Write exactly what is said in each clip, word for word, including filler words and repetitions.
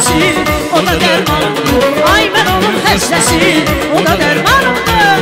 xəstəsi, o da dərmanımdır. Ay mən onun xəstəsi, o da dərmanımdır.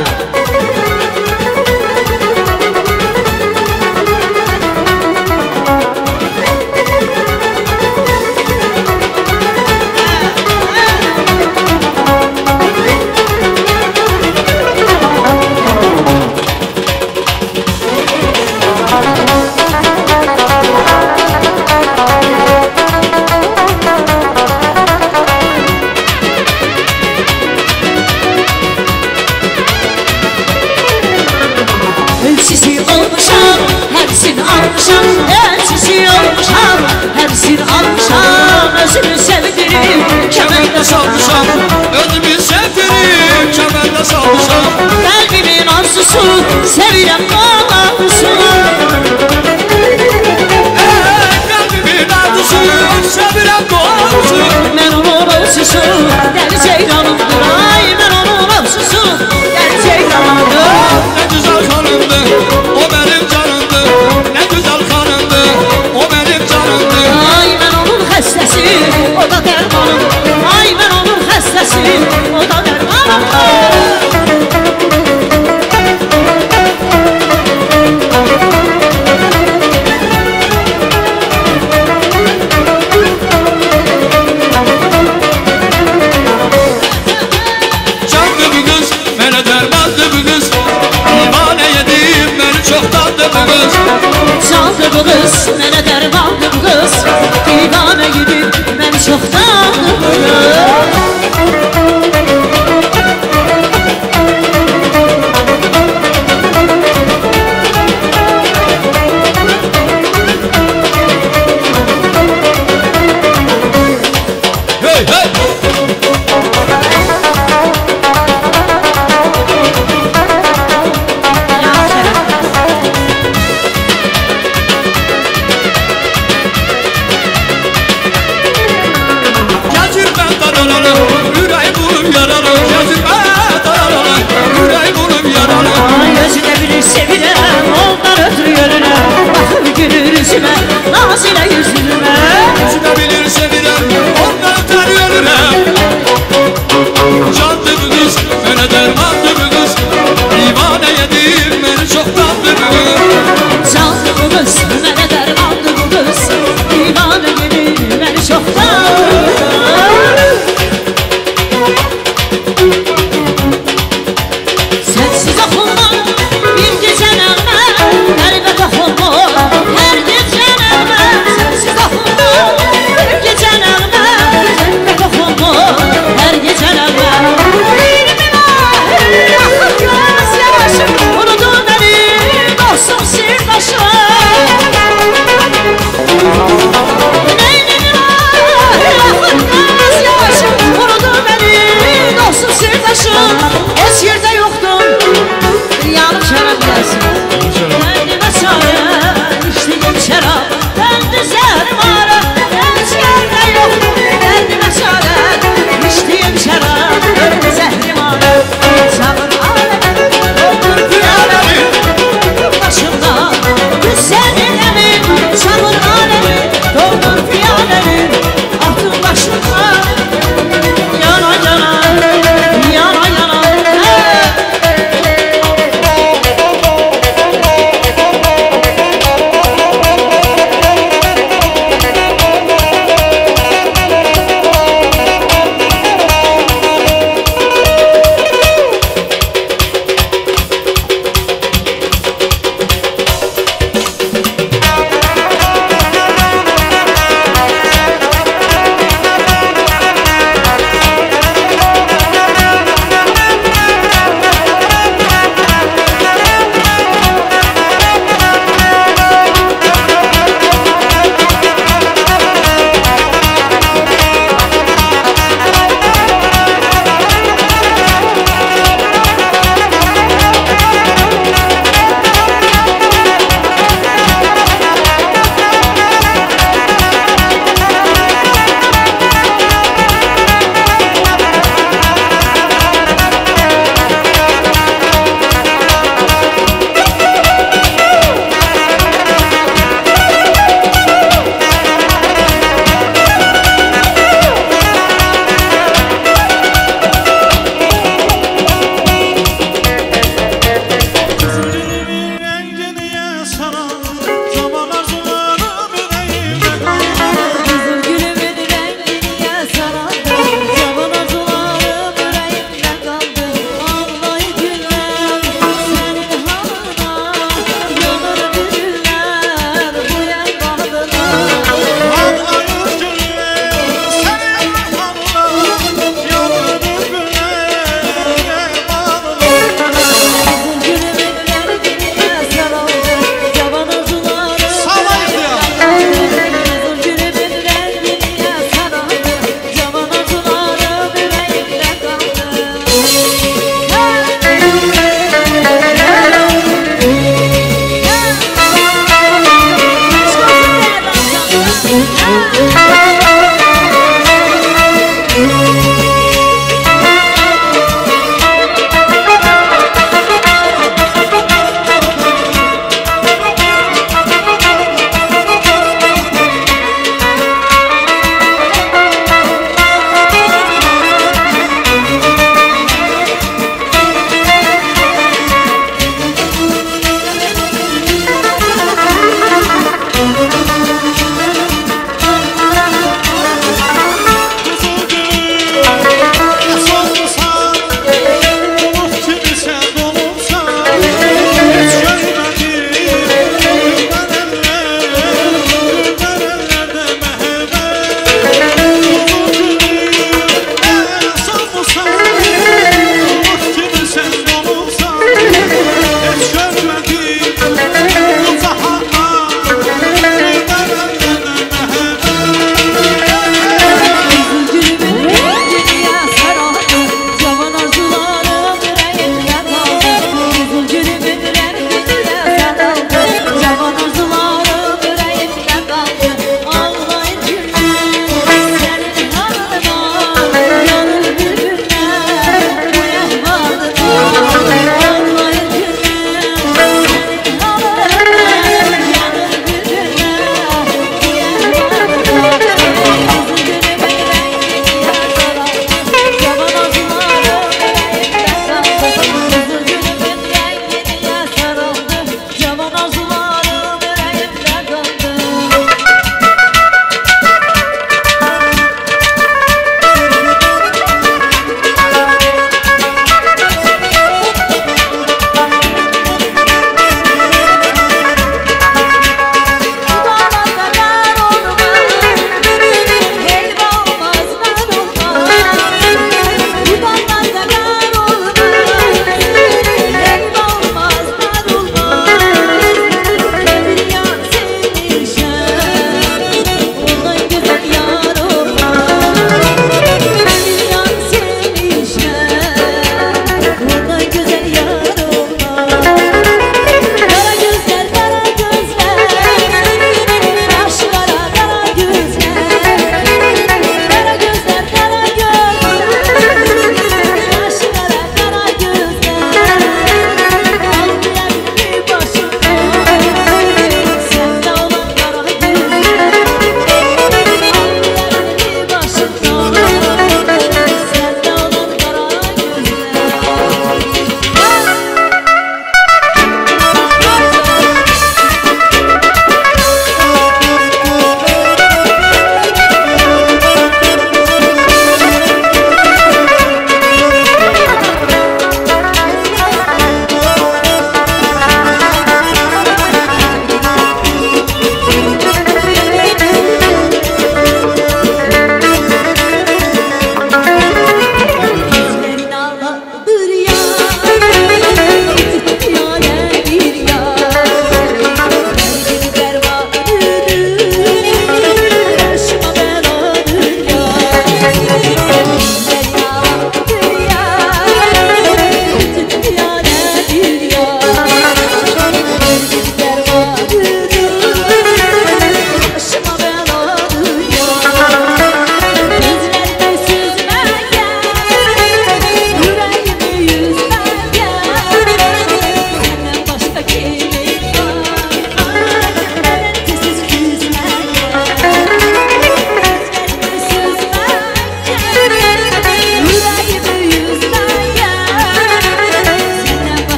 Elçisi olmuşam, hepsini almışam. Elçisi olmuşam, hepsini almışam. Özümü sevdirim, kemerde salmışam. Özümü sevdirim, kemerde salmışam. Kalbimin arzusu, sevirem bağlamışım. Kalbimin arzusu, sevirem bağlamışım. Ben onun arzusu, deli ceylanımdır. Ay ben onun arzusu, deli ceylanımdır. Ne güzel hanımdı, o benim canımdı. Ne güzel hanımdı, o benim canımdı. Ay ben onun xəstəsi, o da dərmanım. Ay ben onun xəstəsi, o da dərmanım. Candı bu kız, mənə dərmandı bu kız. Divane yedim, beni çoxdandı bu kız. Çaldı bu qız, mənə dərmandı bu qız. Divanə gidib, mən çoxdandı bu qız. Hey hey! Gəzir mən daralalı, ürəyim vurub yaralı. Gəzir mən daralalı, ürəyim vurub yaralı. Ay özü də bilir sevirəm, ondan ötürü görürəm. Baxıb gülür üzümə, nazilə yüzümə. Üzümə bilir sevirəm, ondan ötəri ölürəm. Candı bu kız, mənə dərmandı bu kız. Divane yedim, beni çoxdandı bu kız. Çaldı bu qız, mənə dərmandı bu qız. Divanə gidib, məni çoxdandı. Sənsiz oxunmam, bir gecə nəğmə, qəlbə toxunmur, hər gecə nəğmə.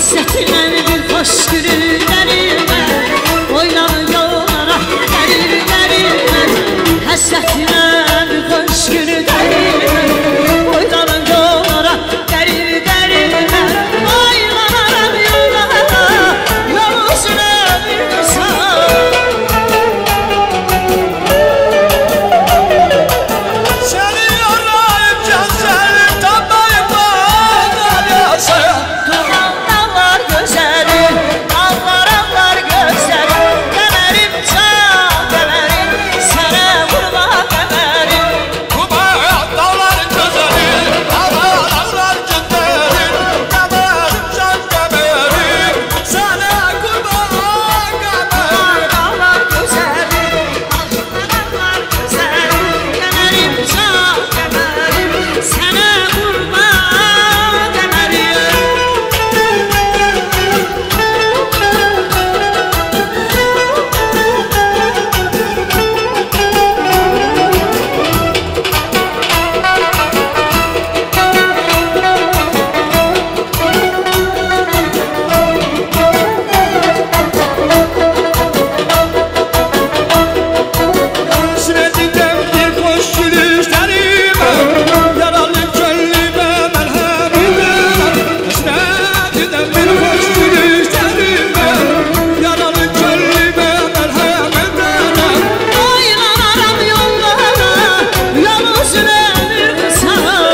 Həsrətinlə bir xoş günlərimə Oylanır yollara dərinlərimə Həsrətinlə bir xoş günlərimə Oylanır yollara dərinlərimə Oylanaram yollara yol üzünə bir qısa Seni yarayıp gözlerim tapmayıp bana yazsın Duran dağlar gözəlim, ağlar ağlar gözəlim Qəmərim can qəmərim, sənə vurma qəmərim Kumayan dağların güzeli, ağlar ağlar günlerin Qəmərim can qəmərim, sana kurban qəmərim Dağlar gözəlim, ağlar gözəlim Qəmərim can qəmərim, sənə vurma qəmərim Hasretinden bir hoş gülüşlerime Yaralı gönlüme merhamime Hasretinden bir hoş gülüşlerime Yaralı gönlüme merhamime Oylanaram yollara, yol üzünə bir qısa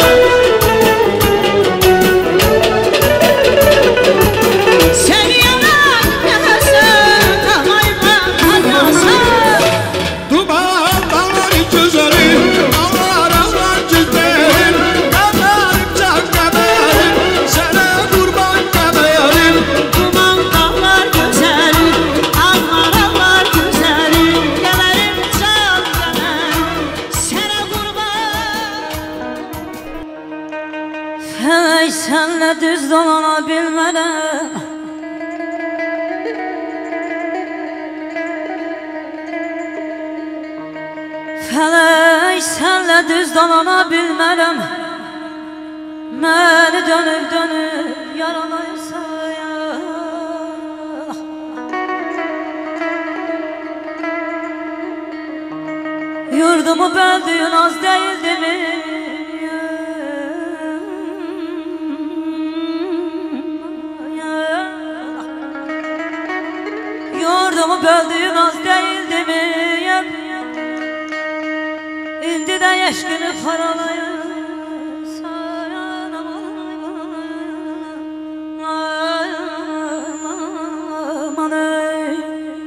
Sən yalan nəfəsən, tamayma qalyasın Duman dağların güzeli, ağlar ağlar günlerin Qəmərim can qəmərim, sənə qurban qəmərim Duman dağlar gözəlim, ağlar ağlar gözəlim Qəmərim can qəmərim, sənə qurban Hey sənlə düz dolana bilmərəm Fələk sənlə düz dolana bilmərəm Məni dönüb dönüb yaralayırsan ya Yurdumu böldüyün az değildi mi? Yurdumu böldüyün az değildi mi? İndi de yeşkini paralayırsan aman ey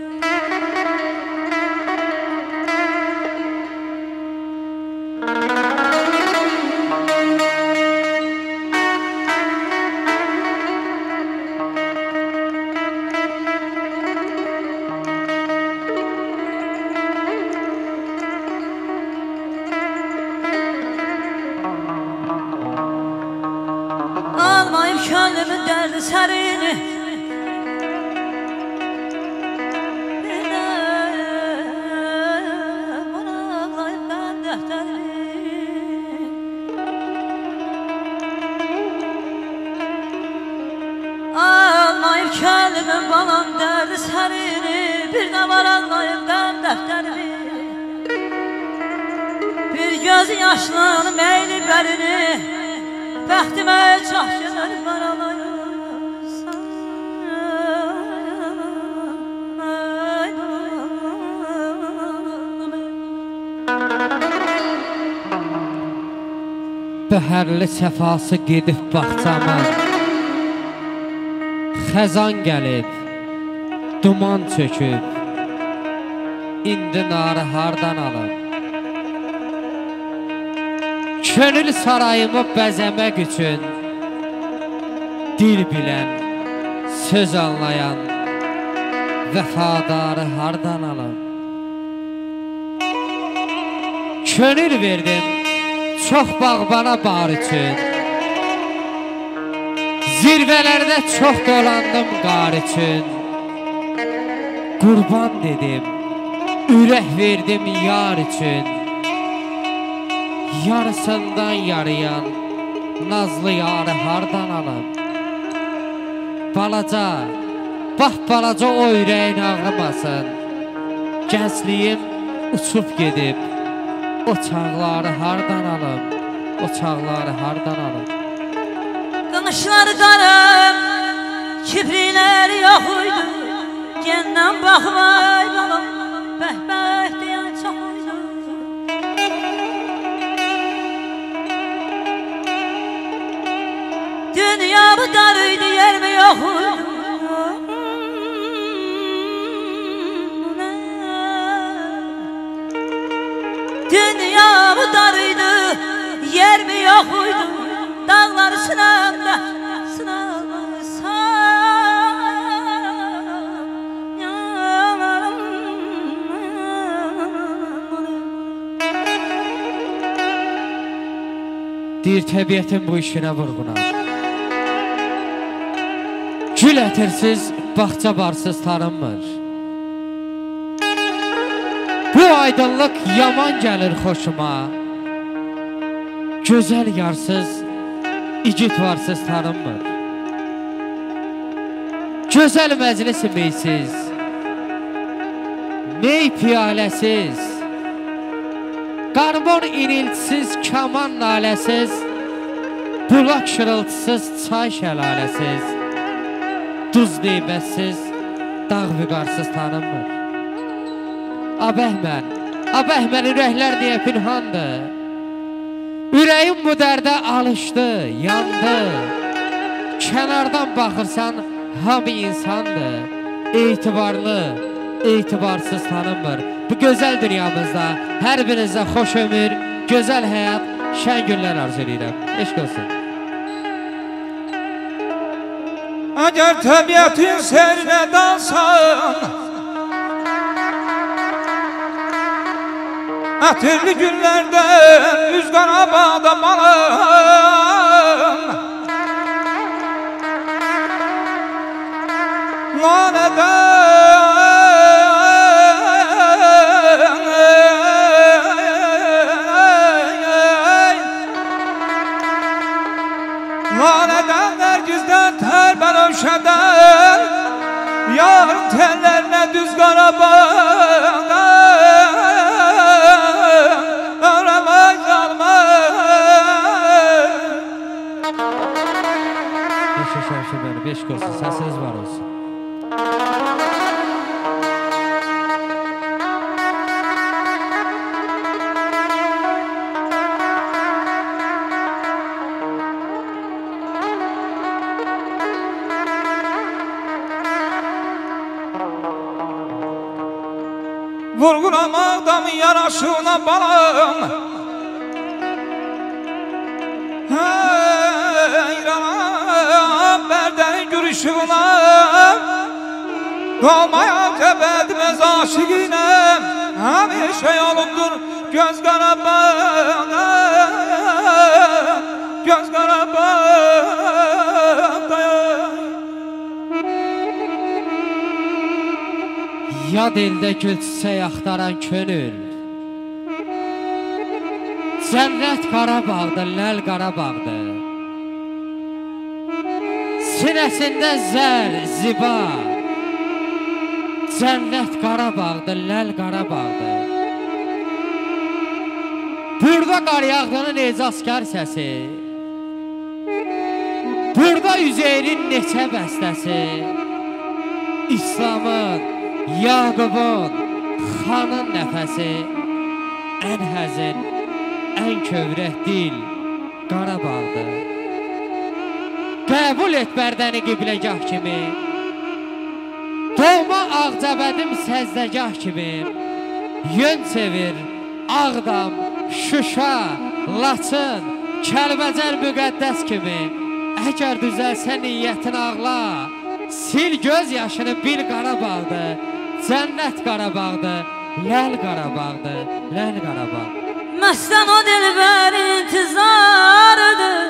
Almayıp könlümün derdi sərini Bir də varaqlayıp mən dəftərimi Almayıp könlümün balam derdi sərini Bir də varaqlayıp mən dəftərimi Bir göz yaşlarını meyli bərini Bəxtimə çaşınır qaralayırsan Bəhərli səfası gedib baxcama Xəzan gəlib, duman çöküb İndi narı hardan alıb Könül sarayımı bəzəmək üçün Dil bilən, söz anlayan Vəfadarı hardan alıb Könül verdim çox bağbana bar üçün Zirvələrdə çox dolandım qar üçün Qurban dedim, ürək verdim yar üçün Yarısından yarıyan nazlı yarı hardan alım balaca, bax balaca o ürəyin ağrımasın. Gəncliyim uçub gedib, o çağları hardan alım, o çağları hardan alım. Qımışlar qarım, kiprilər yoxuydu, gəndən baxmay balım, bəh-bəh deyən çoxuydu. Dünya bu darıydı, yer mi yoxuydu? Dünya bu darıydı, yer mi yoxuydu? Dağlar sınavda, sınavsa Deyir təbiətin bu işinə vurğunam. Gül ətirsiz, baxça barsız tanınmır. Bu aydınlıq yaman gəlir xoşuma. Gözəl yarsız, igid varsız tanınmır. Gözəl məclisi meysiz, mey piyaləsiz, qarmon iniltisiz, kaman naləsiz, bulaq şırıltısız, çay şəlaləsiz, duz neybətsiz, dağ vüqarsız tanınmır. Abəhmən, abəhmən ürəklər deyə pinhandır. Ürəyim bu dərdə alışdı, yandı. Kənardan baxırsan, hamı insandır. Etibarlı, etibarsız tanınmır. Bu gözəl dünyamızda hər birinizə xoş ömür, gözəl həyat, şən günlər arzu edirəm. Eşq olsun. Əgər təbiətin seyrinə dalsan, ətirli günlərdə üz Qarabağda malım, lanədən lanədən nərgizdən tər bənövşədən yarın tellərinə düz Qarabağda Eşq olsun, səsiniz var olsun. Vurğulamaq damı yaraşığına balam, bərdənin gürüşüğüna qalmaya təbədməz aşiqinə, həmişə yolundur göz Qarabağda, göz Qarabağda. Yad eldə gül çiçək axtaran könül, cənnət Qarabağdır, ləl Qarabağdır. Sinəsində zər, ziba, cənnət Qarabağdır, ləl Qarabağdır. Burada qar yağdığının ecazkar səsi, burada Üzeyrin neçə bəstəsi, İslamın, Yaqubun, xanın nəfəsi, ən həzin, ən kövrək dil Qarabağdır. Qəbul et bərdəni qibləgah kimi, doğma Ağcabədim səzdəgah kimi, yön çevir Ağdam, Şuşa, Laçın, Kəlbəcər müqəddəs kimi. Əgər düzəlsə niyyətin ağla, sil göz yaşını bil Qarabağdır, cənnət Qarabağdır, ləl Qarabağdır, ləl Qarabağ. Məstan o dilbər intizarıdır,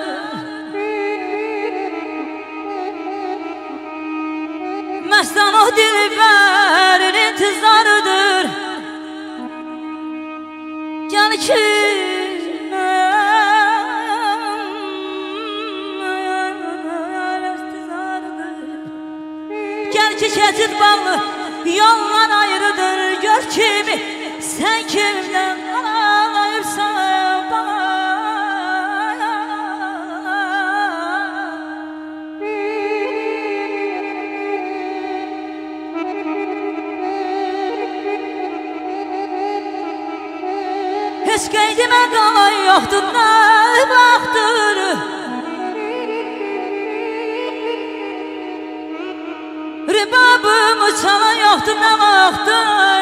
Məstan o dilbər intizarıdır, Gəl ki geçit bağlı yollar ayrıdır. Gör kimi sen kimden alayıpsan bana. Heç qeydimə qalan yoxdur, nə vaxtdır. Ribabımı çalan yoxdur, nə vaxtdır.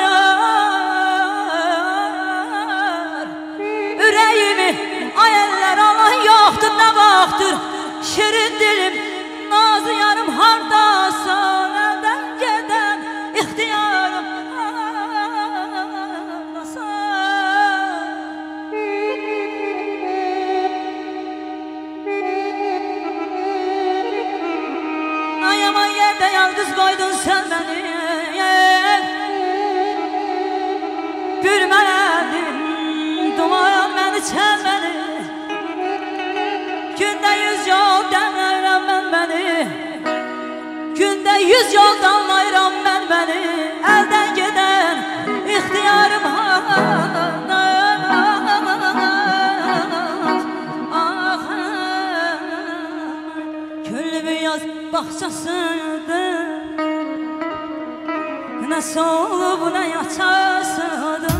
Ürəyimi ayəllər alan yoxdur, nə vaxtdır. Şirin dilim, nazı yarım hardasan, əldən gedən ixtiyarım ayaman yerde yalnız koydun sen beni. Gülmədin, duman beni çelmedi. Günde yüz yol demləyirəm mən beni. Günde yüz yol damlayıram mən beni. Elden giden ixtiyarım Küllü yaz baxçasıdır. Nə solub nə yaşasıdır.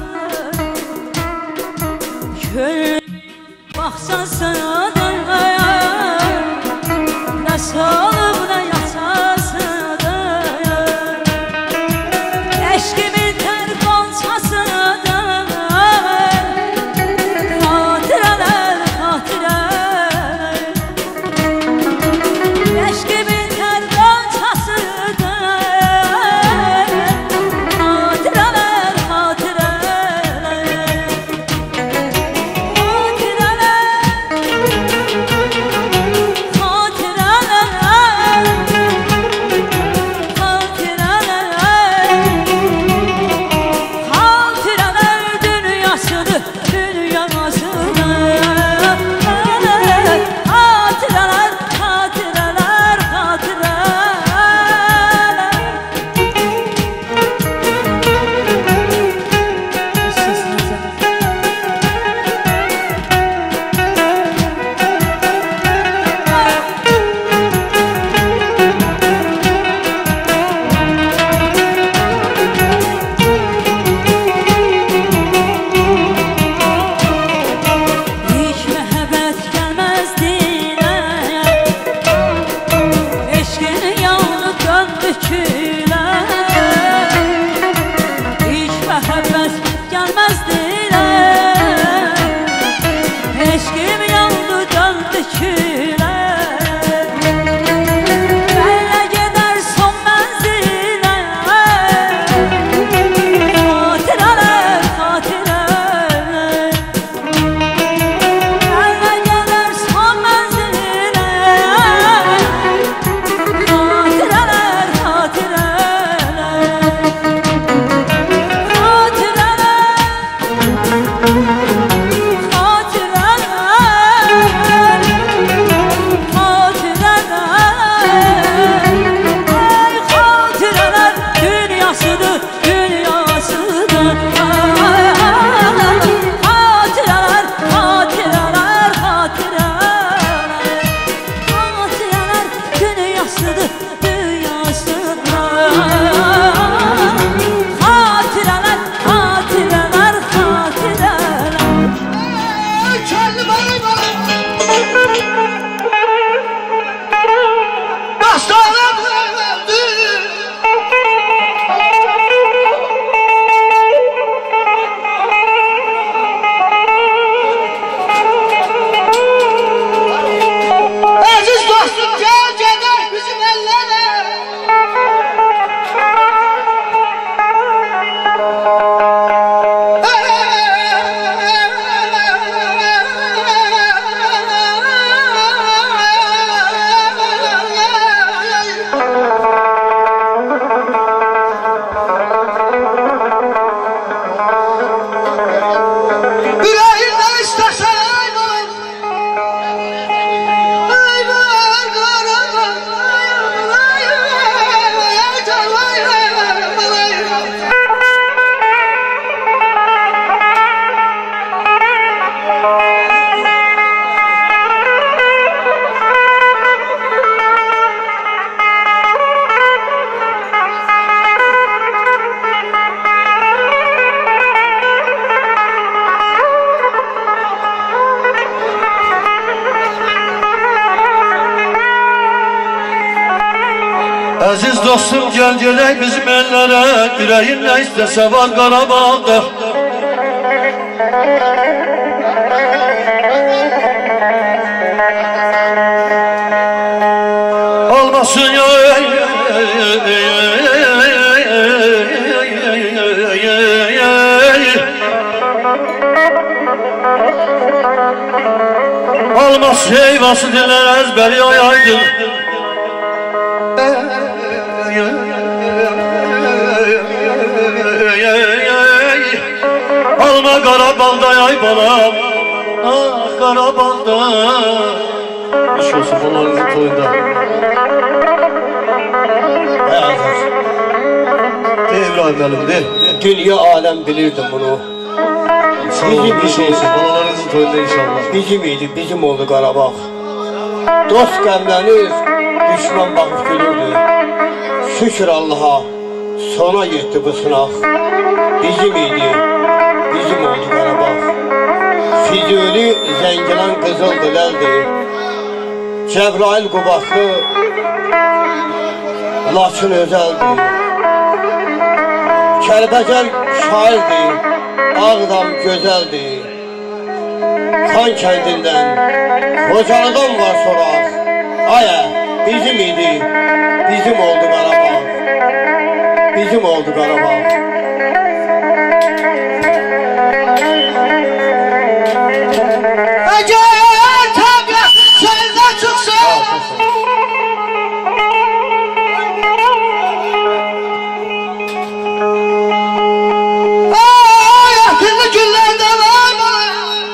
Küllü baxçasıdır. Nə solub nə yaşasıdır. Eşkimin tər qonçasıdır. Xatirələr, xatirələr. Eşkimin tər qonçasıdır. Xatirələr, xatirələr. Xatirələr. Aziz dostum gel gelek bizim ellere, yüreğin ne istese var Qarabağda. Olmasın ya olmaz heyvası diler ezberi ayaydın. Alma Qarabağda yay balam, ah Qarabağda. Hoş olsun balanızın toyunda. De İbrahim Elim de. Dünya alem bilirdim bunu. Sağ olun, hoş olsun balalarınızın toyunda inşallah. Bizim idi, bizim oldu Qarabağ. Dost qəmlənir, düşman baxıb gülürdü. Şükür Allah'a, sona yetdi bu sınaq. Bizim idi, bizim oldu Qarabağ. Füzuli, Zəngilan, Qızıl Diləldi. Cəbrail Qubaslı, Laçın özəldi. Kəlbəcər şairdi, Ağdam gözəldi. Xan kəndindən, Xocalıdan var soraq. Aya, bizim idi, bizim oldu Qarabağ. Bizim oldu Qarabağ. Əgər təbiət sənə çıxsa, ay, ətini güllərdə var bana.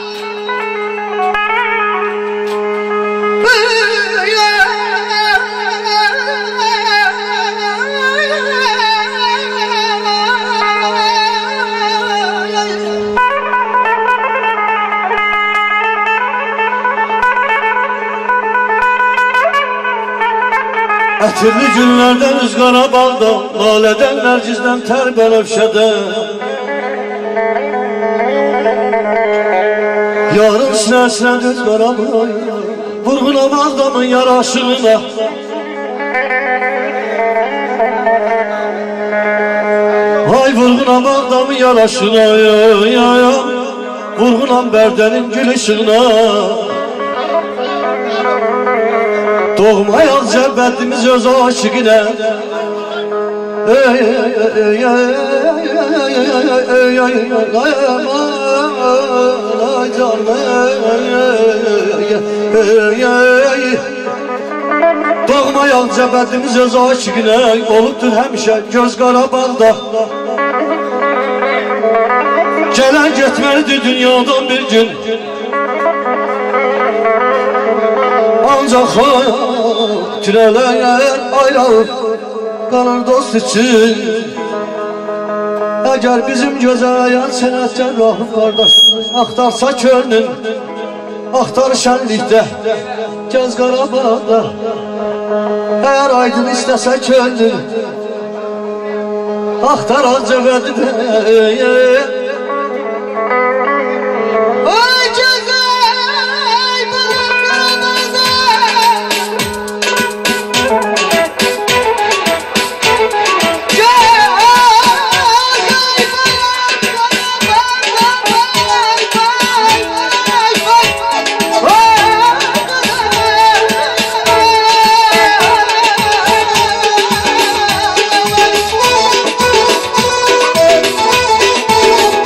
Ətirli günlərdən üz Qarabağda, lalədən, nərcizdən, tər bənəfşədə. Yarın sinəsinə düz Qarabağ, vurğunam Ağdamın yaraşığına. Ay vurğunam Ağdamın yaraşığına, ya, ya, vurğunam Bərdənin gül ışığına. Doğmayaq cəbətimiz öz aşıqinə. Doğmayaq cəbətimiz öz aşıqinə. Olubdur həmişə göz Qarabağda. Gələn getməlidir dünyadan bir gün. Ancaq xalq tirələyər ayrılıb qalır dost için. Əgər bizim gözələyən sənət cərrahım qardaşımız axtarsa könlün, axtar şənlikdə, gəz Qarabağda. Əgər aydın istəsə könlün, axtar ancaq ədidə. Oh,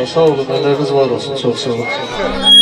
Sağ olun, əlləriniz var olsun, çox sağ olun.